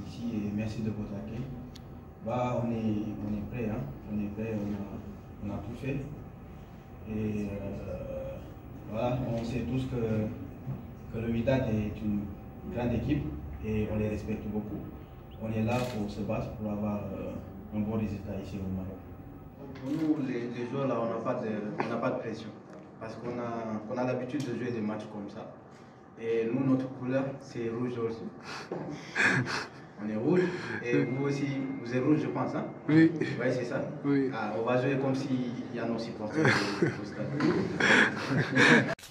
ici et merci de votre accueil. Bah, on est prêt, hein. On est prêt, on a tout fait. Et voilà, on sait tous que le Wydad est une grande équipe et on les respecte beaucoup. On est là pour se battre, pour avoir un bon résultat ici au Maroc. Pour nous, les joueurs là, on n'a pas de pression. Parce qu'on a l'habitude de jouer des matchs comme ça. Et nous, notre couleur, c'est rouge aussi. On est rouge. Et vous aussi, vous êtes rouge, je pense, hein? Oui. Oui, c'est ça. Oui. Ah, on va jouer comme s'il y a nos supporters au stade.